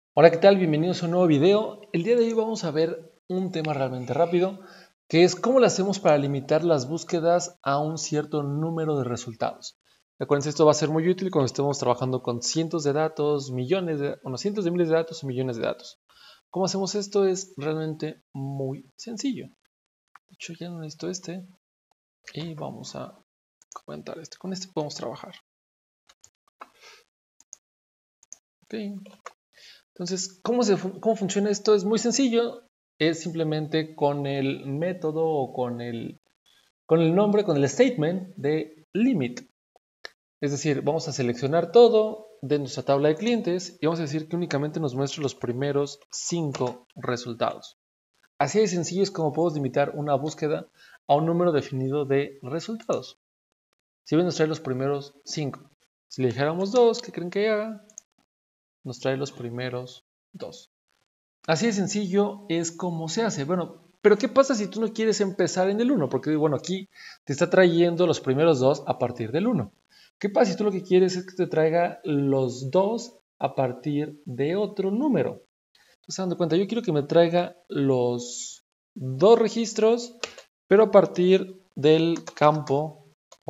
Hola, ¿qué tal? Bienvenidos a un nuevo video. El día de hoy vamos a ver un tema realmente rápido, que es cómo lo hacemos para limitar las búsquedas a un cierto número de resultados. Recuerden, esto va a ser muy útil cuando estemos trabajando con cientos de datos, cientos de miles de datos o millones de datos. ¿Cómo hacemos esto? Es realmente muy sencillo. De hecho, ya no necesito este y vamos a comentar este. Con este podemos trabajar. Ok. Entonces, ¿cómo funciona esto? Es muy sencillo. Es simplemente con el método o con el nombre, con el statement de limit. Es decir, vamos a seleccionar todo de nuestra tabla de clientes y vamos a decir que únicamente nos muestre los primeros 5 resultados. Así de sencillo es como podemos limitar una búsqueda a un número definido de resultados. Si bien nos trae los primeros 5. Si le dijéramos 2, ¿qué creen que haga? Nos trae los primeros 2. Así de sencillo es como se hace. Bueno, pero ¿qué pasa si tú no quieres empezar en el 1? Porque, bueno, aquí te está trayendo los primeros 2 a partir del 1. ¿Qué pasa si tú lo que quieres es que te traiga los 2 a partir de otro número? Entonces, dando cuenta, yo quiero que me traiga los 2 registros, pero a partir del campo,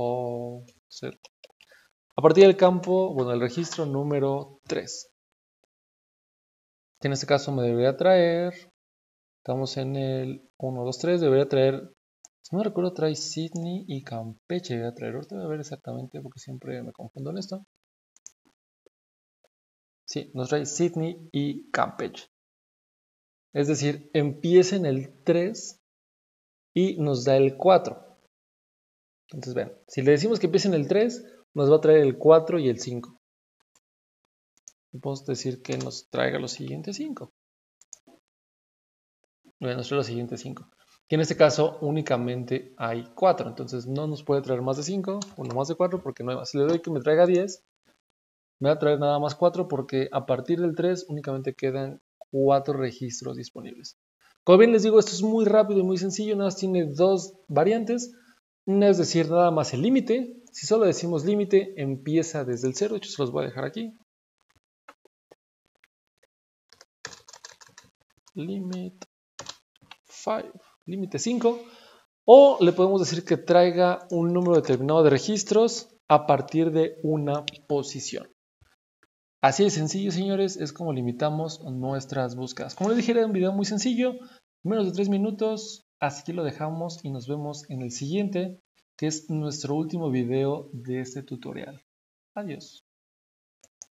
bueno, del registro número 3. Que en este caso me debería traer. Estamos en el 1, 2, 3. Debería traer, si no me recuerdo, trae Sydney y Campeche. Debería traer, ahorita voy a ver exactamente porque siempre me confundo en esto. Sí, nos trae Sydney y Campeche. Es decir, empieza en el 3 y nos da el 4. Entonces, vean, si le decimos que empiece en el 3, nos va a traer el 4 y el 5. Podemos decir que nos traiga los siguientes 5. Nos trae los siguientes 5. Que en este caso únicamente hay 4, entonces no nos puede traer más de 5, o no más de 4 porque no hay más. Si le doy que me traiga 10, me va a traer nada más 4 porque a partir del 3 únicamente quedan 4 registros disponibles. Como bien les digo, esto es muy rápido y muy sencillo, nada más tiene dos variantes. Una es decir, nada más el límite. Si solo decimos límite, empieza desde el 0, de hecho se los voy a dejar aquí. Limit 5, límite 5. O le podemos decir que traiga un número determinado de registros a partir de una posición. Así de sencillo, señores, es como limitamos nuestras búsquedas. Como les dije, era un video muy sencillo, menos de 3 minutos. Así que lo dejamos y nos vemos en el siguiente, que es nuestro último video de este tutorial. Adiós.